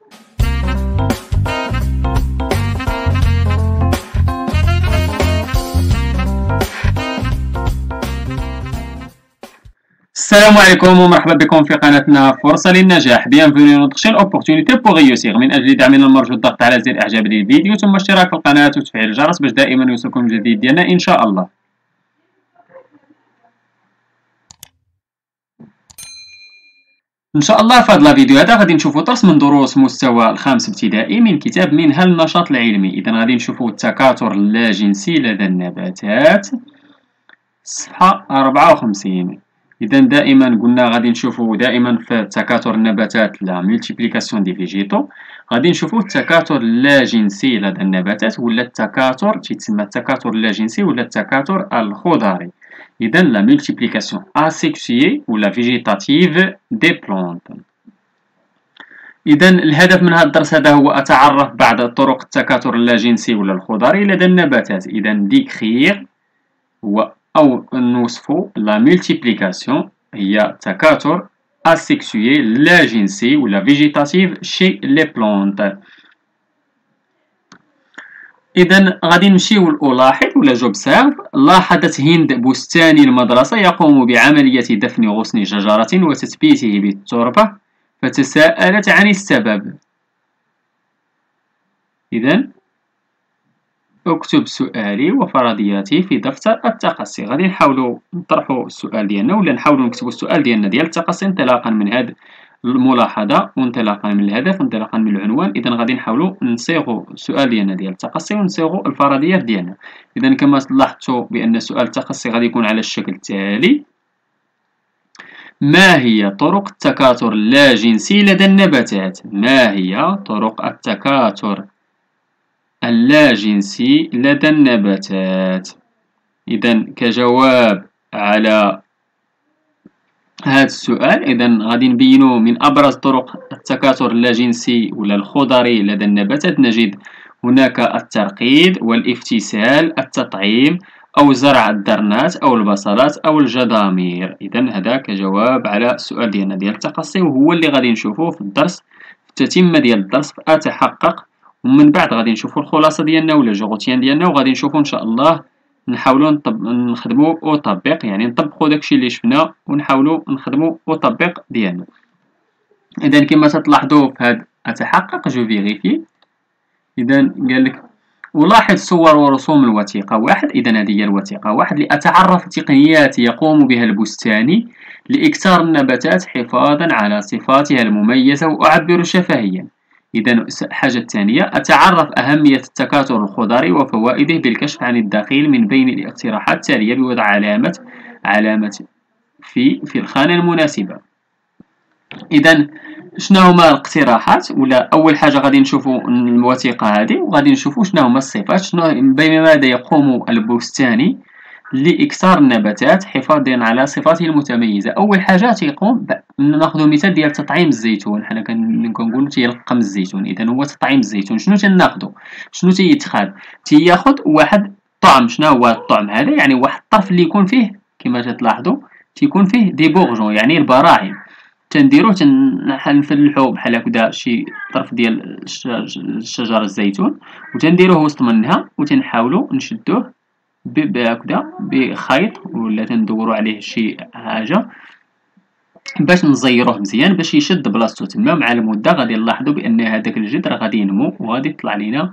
السلام عليكم ومرحبا بكم في قناتنا فرصة للنجاح. Bienvenue notre chaîne opportunité pour réussir. من أجل دعمنا المرجو الضغط على زر إعجاب للفيديو ثم اشتراك في القناة وتفعيل الجرس باش دائما يوصلكم الجديد ديالنا إن شاء الله. إن شاء الله في هذا الفيديو هذا غادي نشوفوا درس من دروس مستوى الخامس ابتدائي من كتاب منهل النشاط العلمي. إذا غادي نشوفوا التكاثر اللاجنسي لدى النباتات صفحة 54. إذا دائما قلنا غادي نشوفوا دائما في تكاثر النباتات لا ملتيبليكاسيون دي فيجيتو، غادي نشوفوا التكاثر اللاجنسي لدى النباتات ولا التكاثر تيتسمى التكاثر اللاجنسي ولا التكاثر الخضري. إذا لا ملتيبليكاسيون اسيكسيي ولا فيجيتاتيف دي بلونت. إذا الهدف من هذا الدرس هذا هو أتعرف بعض طرق التكاثر اللاجنسي ولا الخضري لدى النباتات. إذا ديكخير هو أو نوصفو لا ملتيبليكاسيون هي تكاثر اسيكسيي لا جنسي ولا فيجيتاتيف شي لي بلونت. إذا غادي نمشيو لألاحظ ولا جوبسيرف. لاحظت هند بستاني المدرسة يقوم بعملية دفن غصن شجرة وتثبيته بالتربة فتساءلت عن السبب. إذا اكتب سؤالي وفرضياتي في دفتر التقصي. غادي نحاولوا نطرحوا السؤال ديالنا ولا نحاولوا نكتبوا السؤال ديالنا ديال التقصي انطلاقا من هذه الملاحظه وانطلاقا من الهدف وانطلاقا من العنوان. اذا غادي نحاولوا نصيغوا السؤال ديالنا ديال التقصي ونصيغوا الفرضيات ديالنا. اذا كما لاحظتوا بان سؤال التقصي غادي يكون على الشكل التالي: ما هي طرق التكاثر اللاجنسي لدى النباتات؟ ما هي طرق التكاثر اللاجنسي لدى النباتات؟ إذا كجواب على هذا السؤال إذا غادي نبينو من أبرز طرق التكاثر اللاجنسي ولا الخضري لدى النباتات نجد هناك الترقيد والافتسال، التطعيم أو زرع الدرنات أو البصلات أو الجدامير. إذا هذا كجواب على السؤال ديالنا ديال التقصي وهو اللي غادي نشوفوه في الدرس في التتمة ديال الدرس في أتحقق. ومن بعد غادي نشوفوا الخلاصه ديالنا ولا جوغوتيان ديالنا وغادي نشوفوا ان شاء الله نحاولوا نخدموا وطبق، يعني نطبقوا داكشي اللي شفنا ونحاولوا نخدموا وطبق ديالنا. اذا كما تلاحظوا في هذا اتحقق جو فيريفي. اذا قال لك ألاحظ صور ورسوم الوثيقة واحد. إذا هذه هي الوثيقة واحد. لأتعرف تقنيات يقوم بها البستاني لإكثار النباتات حفاظا على صفاتها المميزة وأعبر شفهيا. إذا الحاجة الثانية: أتعرف أهمية التكاثر الخضري وفوائده بالكشف عن الدخيل من بين الاقتراحات التالية بوضع علامة في الخانة المناسبة. إذا شنو هما الاقتراحات؟ ولا أول حاجة غادي نشوفوا الوثيقة هذه وغادي نشوفوا شنو هما الصفات، بماذا يقوم البستاني لإكثار النباتات حفاظا على صفاته المتميزة. أول حاجة تيقوم ناخذ مثال ديال تطعيم الزيتون. حنا كنقولوا تيلقم الزيتون. إذا هو تطعيم الزيتون شنو تناخذو؟ شنو تياخذ واحد الطعم. شنو هو الطعم هذا؟ يعني واحد الطرف اللي يكون فيه كما تلاحظوا تيكون فيه دي بورجون يعني البراعم. تنديروه تنفلحو بحال هكذا شي طرف ديال الشجر الزيتون وتنديروه وسط منها وتنحاولوا نشدوه هكذا بخيط ولا تندوروا عليه شي حاجه باش نزيروه مزيان باش يشد بلاصتو تما. مع المده غادي نلاحظوا بان هذاك الجذر غادي ينمو وغادي يطلع لينا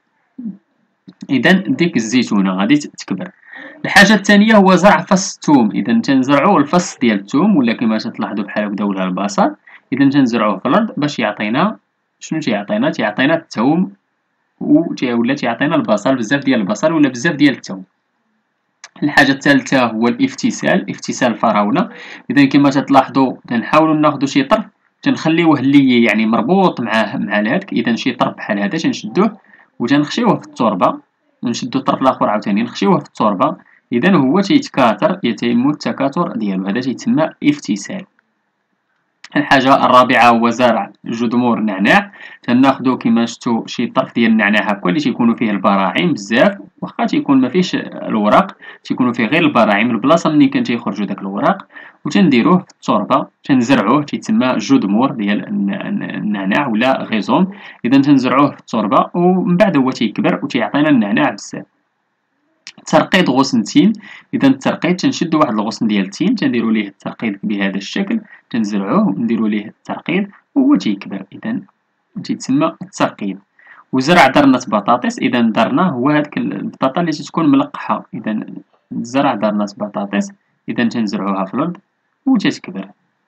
اذا ديك الزيتونه غادي تكبر. الحاجه الثانيه هو زرع فص الثوم. اذا تنزرعوا الفص ديال الثوم ولا كما تلاحظوا بحال هكذا ولا البصل. اذا تنزرعوه في الارض باش يعطينا شنو تيعطينا الثوم ولا تيعطينا البصل، بزاف ديال البصل ولا بزاف ديال الثوم. الحاجه الثالثه هو افتسال الفراوله. اذا كما تلاحظوا تنحاولوا ناخذوا شي طرف تنخليوه اللي يعني مربوط مع الهادك. اذا شي طرف بحال هذا تنشدوه وتنخشيوه في التربه ونشدو الطرف الاخر عاوتاني نخشيوه في التربه. اذا هو تيتكاثر يتم التكاثر ديالو. هذا تيتسمى افتسال. الحاجة الرابعة هو زرع جذور نعناع. تناخدو كيما شفتو شي طرف ديال النعناع هكا اللي تيكونوا فيه البراعم بزاف، واخا تيكون مفيش الوراق، تيكونوا فيه غير البراعم، البلاصة منين كان تيخرجوا داك الوراق، وتنديروه في التربة تنزرعوه، تيتسمى جذور ديال النعناع ولا غيزوم. اذا تنزرعوه في التربة ومن بعد هو تيكبر وتيعطينا النعناع بزاف. ترقيد غصن التين. اذا الترقيد تنشدو واحد الغصن ديال التين تنديرو ليه الترقيد بهذا الشكل، تنزرعوه ونديرو ليه الترقيد وهو تيكبر، اذا تيتسمى الترقيد. وزرع درنة بطاطس. اذا درنة هو هذيك البطاطا اللي تكون ملقحة، اذا زرع درنة بطاطس، اذا تنزرعوها في الارض وتتكبر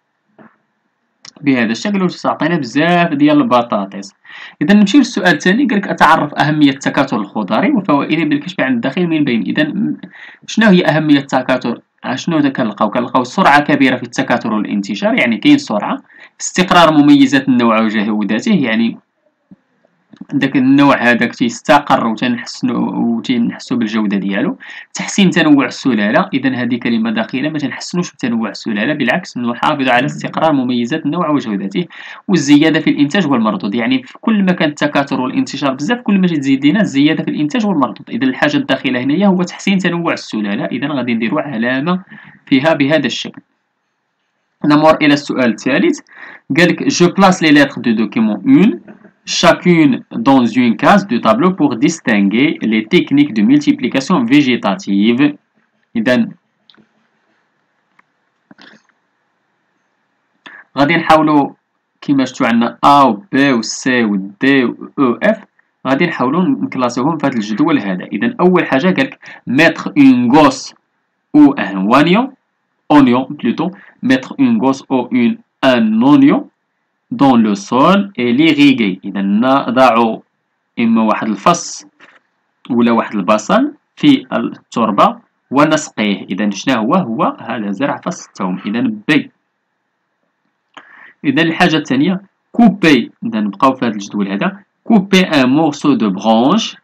بهذا الشكل وتعطينا بزاف ديال البطاطس. اذا نمشيو للسؤال الثاني، قالك اتعرف اهميه التكاثر الخضري وفوائده بالكشف عن الدخيل من بين. اذا شنو هي اهميه التكاثر؟ شنو كنلقاو سرعه كبيره في التكاثر والانتشار، يعني كاين سرعه. استقرار مميزات النوع وجودته، يعني داك النوع هذاك تيستقر وتنحسوا بالجوده ديالو. تحسين تنوع السلاله. اذا هذه كلمه دخيله، ما تنحسنوش بتنوع السلاله، بالعكس نحافظ على استقرار مميزات النوع وجودته. والزياده في الانتاج والمردود، يعني في كل ما كان التكاثر والانتشار بزاف كل ما تزيد لينا الزياده في الانتاج والمردود. اذا الحاجه الداخله هنايا هو تحسين تنوع السلاله، اذا غادي نديروا علامه فيها بهذا الشكل. نمر الى السؤال الثالث. قالك جو بلاس لي ليتر دو دوكيمون 1 chacune dans une case de tableau pour distinguer les techniques de multiplication végétative. إذا غادي نحاولوا كيما شفتوا عندنا A و B و C و D و E F، غادي نحاولوا نكلاسيوهم في هذا الجدول هذا. إذا أول حاجة قالك mettre une gosse ou un oignon plutôt, mettre une gosse ou un oignon dans le sol et l'irriguer. إذا نضع إما واحد الفص ولا واحد البصل في التربة ونسقيه. إذا شنو هو هذا زرع فص الثوم. إذا بي. إذا الحاجة الثانية كوبي. إذا نبقاو في هذا الجدول هذا كوبي ان مورسو دو برانش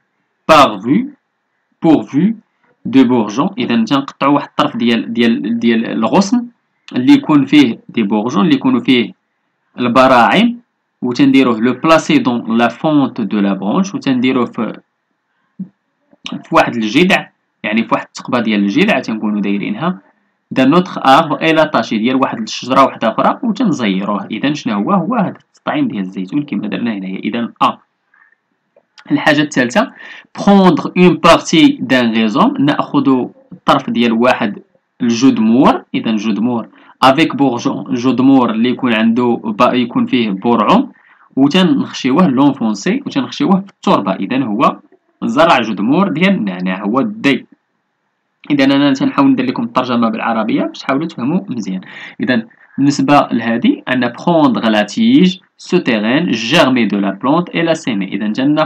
pourvu de bourgeons. إذا تنقطعو واحد الطرف ديال الغصن اللي يكون فيه دي بورجون، اللي يكونوا فيه البراعم، وتنديروه لو بلاسي دون لا فونت دو لا برونش، وتنديروه في واحد الجذع، يعني في واحد الثقبه ديال الجذع تنكونوا دايرينها دان نوتخ اربر اي لاطاشي ديال واحد الشجره واحده اخرى وتنزيروه. اذا شنو هو هذا التطعيم ديال الزيتون كما درنا هنايا. اذا الحاجه الثالثه بروندر اون بارتي دان ريزوم، ناخذ الطرف ديال واحد الجذمور. اذا جذمور افيك بورجون، جذمور اللي يكون عنده يكون فيه برعم، وتنخشيوه لونفونسي وتنخشيوه في التربه. اذا هو زرع جذمور ديال النعناع هو الدي. اذا انا تنحاول ندير لكم الترجمه بالعربيه باش تحاولوا تفهموا مزيان. اذا بالنسبه لهذه ان بروندر لا تيج سوتيرين جيرمي دو لا بلونت اي لا سيمي. اذا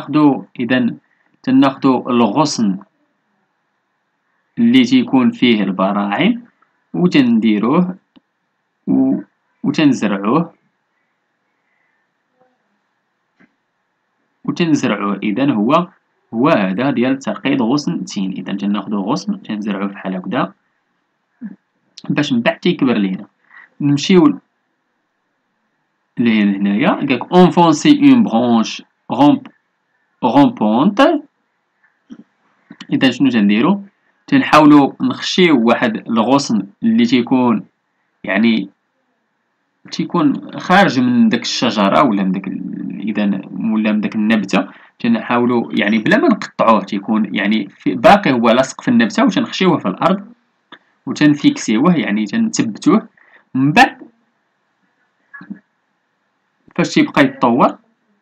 تناخذوا الغصن اللي تيكون فيه البراعم وتنديروه وتنزرعوه. اذا هو هذا ديال ترقيد غصن التين. اذا تناخذوا غصن تنزرعوه بحال هكذا باش من بعد تيكبر لينا. نمشيو لهنايا قالك اونفونسي اون برونش رومبونت. اذا شنو تنديرو؟ تنحاولوا نخشيو واحد الغصن اللي تيكون يعني تيكون خارج من داك الشجره ولا من داك ولا من داك النبته، تنحاولوا يعني بلا ما نقطعوه تيكون يعني باقي هو لاصق في النبته، وتنخشيوه في الارض وتنفيكسيوه يعني تنثبتوه. من بعد فاش تيبقى يتطور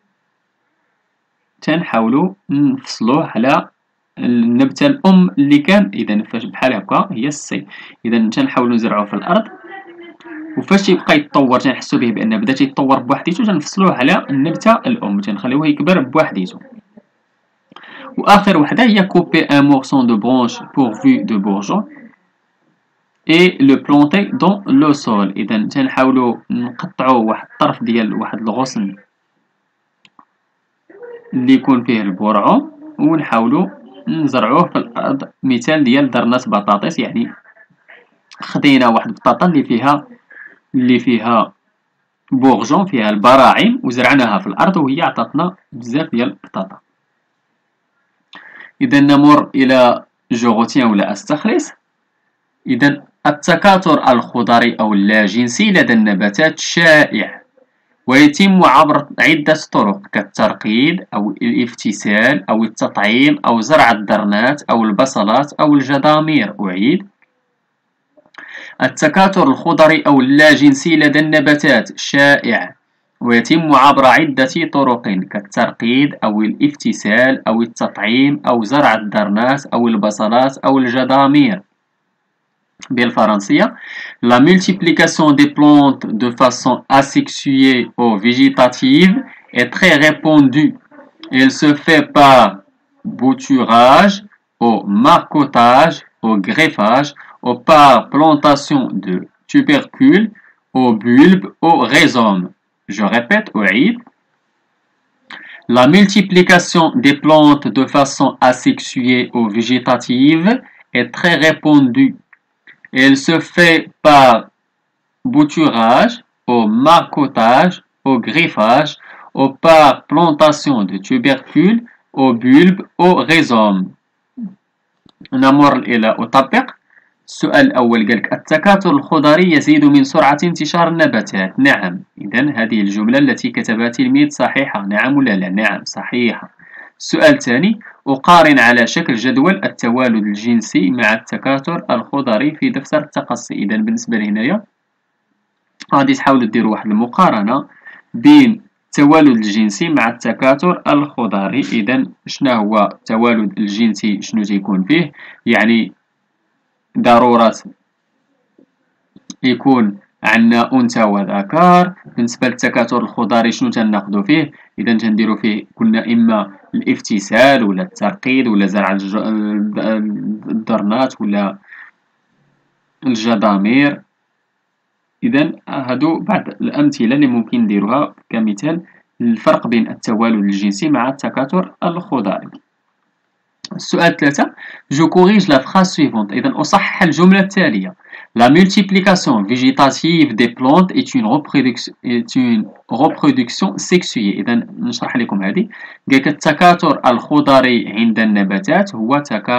تنحاولوا نفصلوه على النبته الام اللي كان. اذا فاش بحال هكا هي السي. اذا تنحاولوا نزرعوه في الارض، وفاش تيبقى يتطور تنحسوا به بان بدا تيتطور بوحديتو تنفصلوه على النبته الام تنخليوه يكبر بوحديتو. واخر وحده هي كوبي ان مورسون دو برونش pourvu de bourgeons et le planter dans le sol. اذا تنحاولوا نقطعوا واحد الطرف ديال واحد الغصن اللي يكون فيه البرعم ونحاولوا نزرعوه في الارض. مثال ديال درنات بطاطس، يعني خدينا واحد البطاطا اللي فيها بورجون فيها البراعم وزرعناها في الأرض وهي عطاتنا بزاف ديال البطاطا. إذا نمر إلى جو غوتيان ولا أستخلص. إذا التكاثر الخضري أو اللاجنسي لدى النباتات شائع ويتم عبر عدة طرق كالترقيد أو الافتسال أو التطعيم أو زرع الدرنات أو البصلات أو الجدامير. أعيد: التكاثر الخضري أو اللاجنسي لدى النباتات شائع ويتم عبر عدة طرق كالترقيد أو الافتسال أو التطعيم أو زرع الدرنات أو البصلات أو الجدامير. بالفرنسية: La multiplication des plantes de façon asexuée ou végétative est très répandue. Elle se fait par bouturage, au marcottage, au greffage, ou par plantation de tubercules, au bulbe, au rhizome. Je répète, أعيد: La multiplication des plantes de façon asexuée ou végétative est très répandue. Elle se fait par bouturage, au marcottage, au greffage, ou par plantation de tubercules, au bulbe, au rhizome. نمر إلى أطبق. السؤال الأول قالك التكاثر الخضري يزيد من سرعة انتشار النباتات. نعم. إذن هذه الجملة التي كتبها تلميذ صحيحة. نعم ولا لا؟ نعم صحيحة. السؤال الثاني: أقارن على شكل جدول التوالد الجنسي مع التكاثر الخضري في دفتر التقصي. إذا بالنسبة لهنايا غادي تحاولوا ديروا واحد المقارنة بين التوالد الجنسي مع التكاثر الخضري. إذا شنو هو التوالد الجنسي؟ شنو تيكون فيه؟ يعني ضرورة يكون عندنا أنثى وذكر. بالنسبة للتكاثر الخضري شنو تناخدو فيه؟ إذا تنديرو فيه قلنا إما الافتسال ولا الترقيد ولا زرع الدرنات ولا الجدامير. إذا هادو بعض الأمثلة اللي ممكن نديروها كمثال الفرق بين التوالد الجنسي مع التكاثر الخضري. السؤال 3: Je corrige la phrase suivante. إذا أصحح الجملة التالية: La multiplication végétative des plantes est une reproduction sexuée. إذا نشرح لكم هذه. قالك التكاثر الخضري عند النباتات هو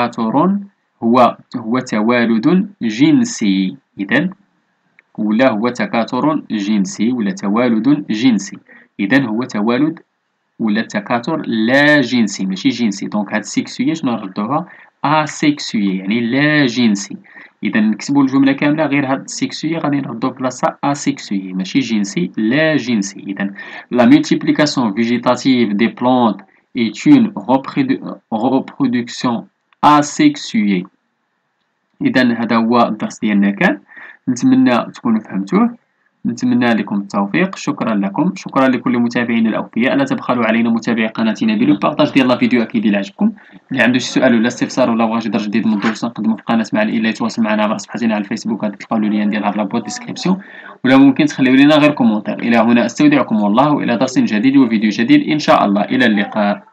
توالد جنسي. إذا ولا هو تكاثر جنسي ولا توالد جنسي. إذا هو توالد ولا تكاثر لا جنسي ماشي جنسي. دونك هاد سيكسوية شنو نردوها؟ اسيكسوية يعني لا جنسي. إذا نكتبو الجملة كاملة غير هاد سيكسوية غادي نردو بلاصة اسيكسوية ماشي جنسي لا جنسي. إذا la multiplication végétative des plantes est une reproduction asexuée. إذا هذا هو الدرس ديالنا كان. نتمنى تكونوا فهمتوه. نتمنى لكم التوفيق. شكرا لكم. شكرا لكل متابعينا الأوفياء. لا تبخلوا علينا متابعي قناتنا بالبارطاج ديال الفيديو أكيد إلا عجبكم. اللي عنده شي سؤال ولا استفسار ولا بغى شي درس جديد من الدروس نقدمو في القناة مع الإلا يتواصل معنا عبر صفحتنا على الفيسبوك. غادي تلقاو اللين ديالها في لابوت ديسكريبسيون ولا ممكن تخليو لنا غير كومونتير. إلى هنا أستودعكم والله إلى درس جديد وفيديو جديد إن شاء الله. إلى اللقاء.